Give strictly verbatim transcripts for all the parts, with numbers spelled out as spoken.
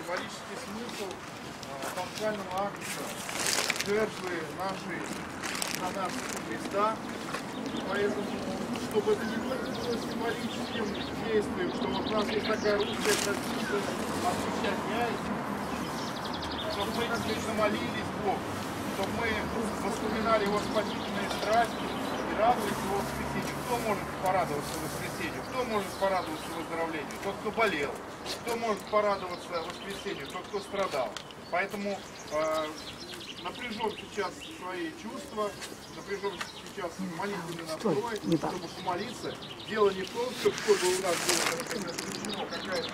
символический смысл пасхального акта жертвы нашей на нас Христа. Поэтому, чтобы это не только было символическим действием, что вот у нас есть такая русская традиция освещать яйца, чтобы мы, так сказать, замолились Богу, чтобы мы воспоминали Его спасительные страсти и радовались Его воскресению. Кто может порадоваться воскресению? Кто может порадоваться выздоровлению? Тот, кто болел. Кто может порадоваться воскресению? Тот, кто страдал. Поэтому э, напряжем сейчас свои чувства, напряжем сейчас молитвенный настрой, чтобы помолиться. Дело не в том, чтобы у нас было какая-то какая-то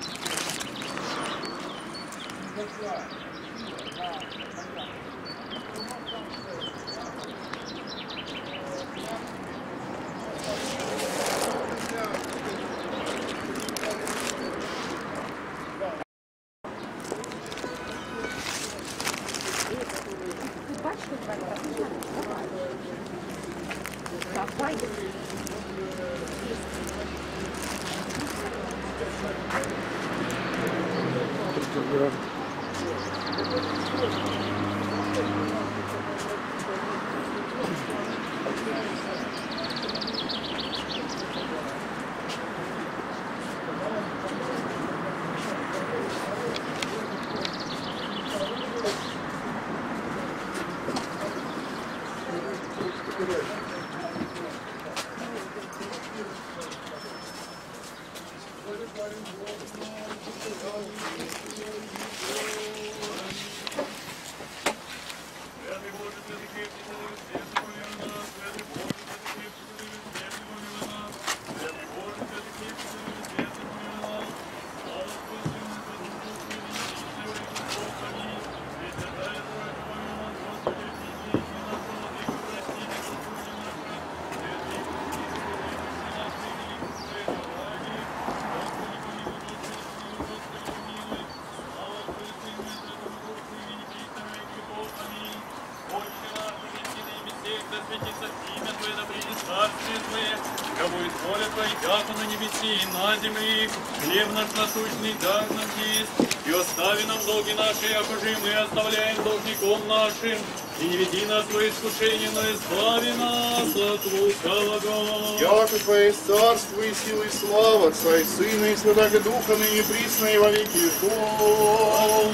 хлеб наш насущный дай нам есть, и остави нам долги наши, якоже мы оставляем должником нашим, и не веди нас во искушение, но избави нас от лукавого. Яко Твое есть царство и сила и слава Отца и Сына и Святаго Духа, ныне присно и во веки веков.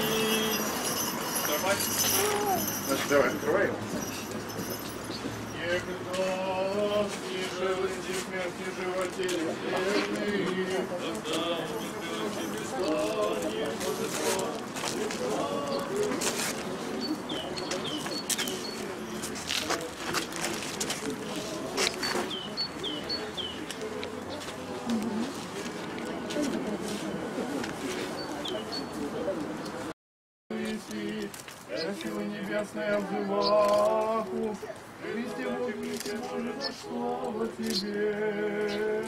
Значит, давай, открываем. Никто не желаете смерти животе верный, когда умрете беславие Божества. Сила небесная взываху, Христе Бог, Христе Боже, наш слава Тебе.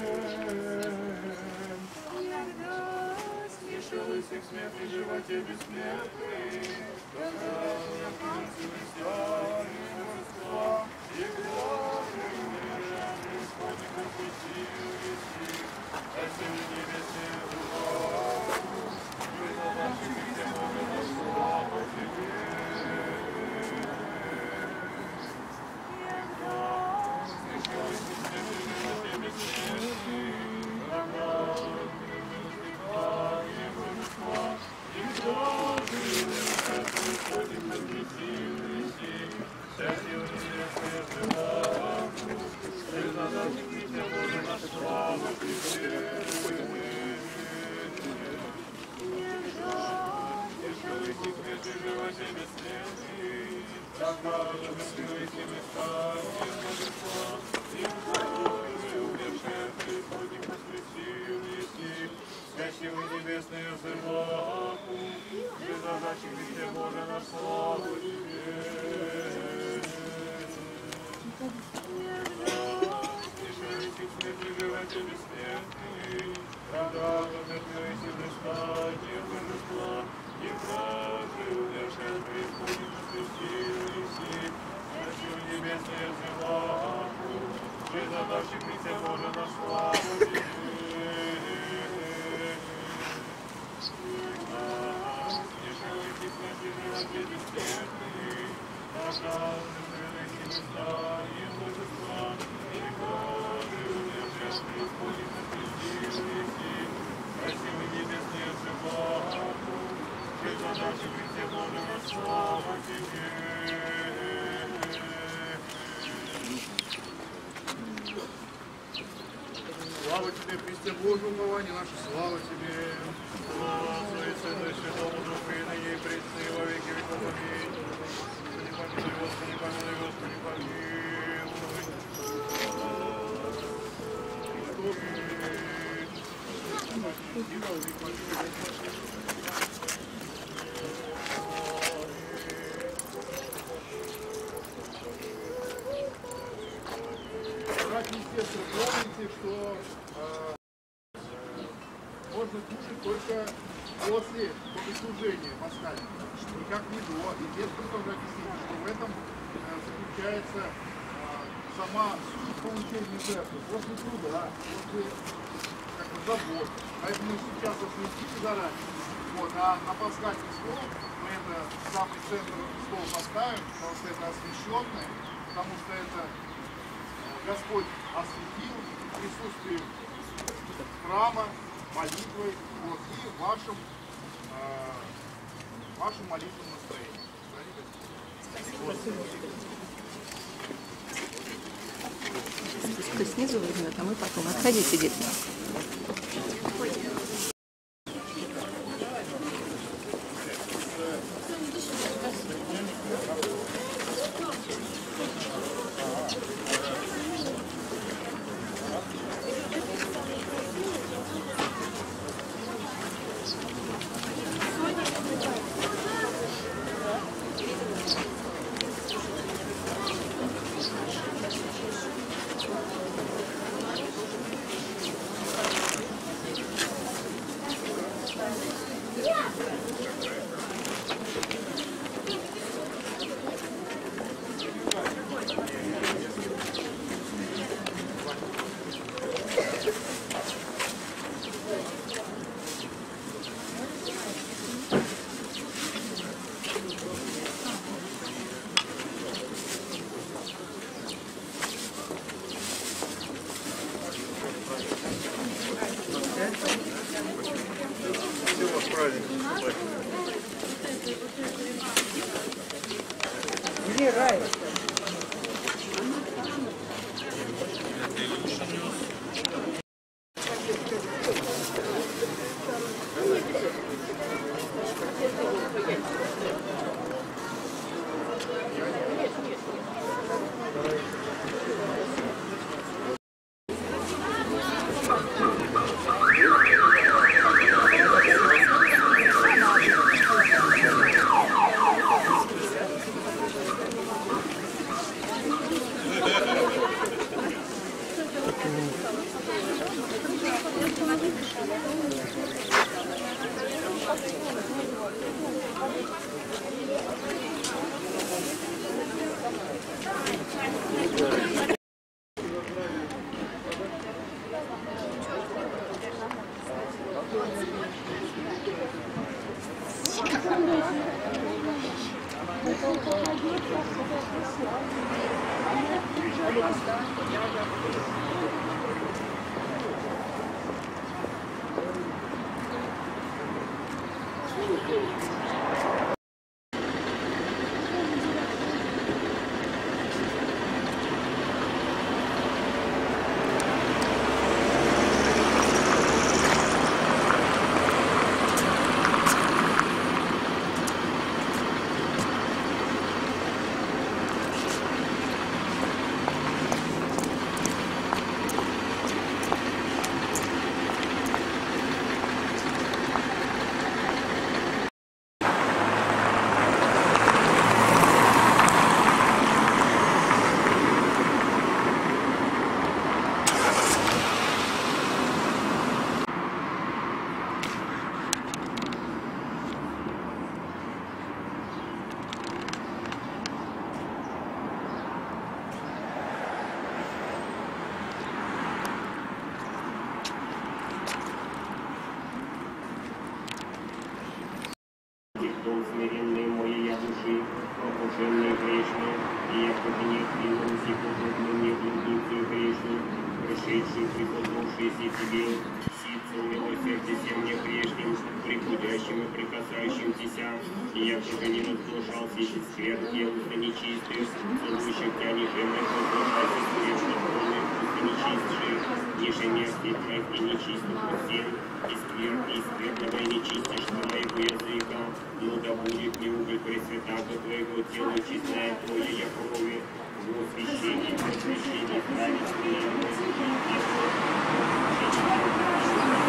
Смешалась их смерть и животе бессмертный, когда открылся Христа и Божества, и главный умерший Господь воскресил вести, а силы небесные взываху, Христе Бог, Христе Боже, наш слава Тебе. Небесные взываху, беззадачи Христе Боже, на славу Тебе. Смешивайте смерти, животе бессмертный, когда-то мертвейся Христа, не Божества, и прожил умерший преисходит воскресил Иси. Смешивай небесные взываху, беззадачи Христе Боже, на славу Тебе. Слава Тебе, Христе Божий, упование наше, слава Тебе. Слава Святому Святому Духу, и ныне и присно, и во веки веков. Аминь. Господи, помилуй, Господи, помилуй, Господи, братья и сестры, помните, что э, можно кушать только после богослужения пасхального, никак не до. И здесь вы тоже объясните, что в этом э, заключается э, сама суть получения жертвы. После труда, после как бы, забот. Поэтому сейчас осветили заранее. Вот, а на пасхальный стол мы это самый центр стол поставим, потому что это освященное, потому что это Господь осветил присутствием храма, молитвой, вот, и вашим, э, вашим молитвенным настроением. Кто снизу возьмет, а мы потом. Отходите, дети. Где рай? Дух смиренный мой, я души, окруженные грешным, и якобы не открылся подобным мне блудницей грешным, пришедший, приподнувшийся тебе, ситцу милосердися мне прежним, приходящим и прикасающимся, и якобы не разглашался из скверн делуста нечистых, целующих тебя нежемных, разглашайся скверных, полных, пусто нечистших, ниже мерзких твоих и нечистых усел, и скверн, и скверного и нечистишь твоего языка, но да будет мне уголь пресвятаго твоего тела, честная твоя Якове, в освящении, просвящении, праведстве, и в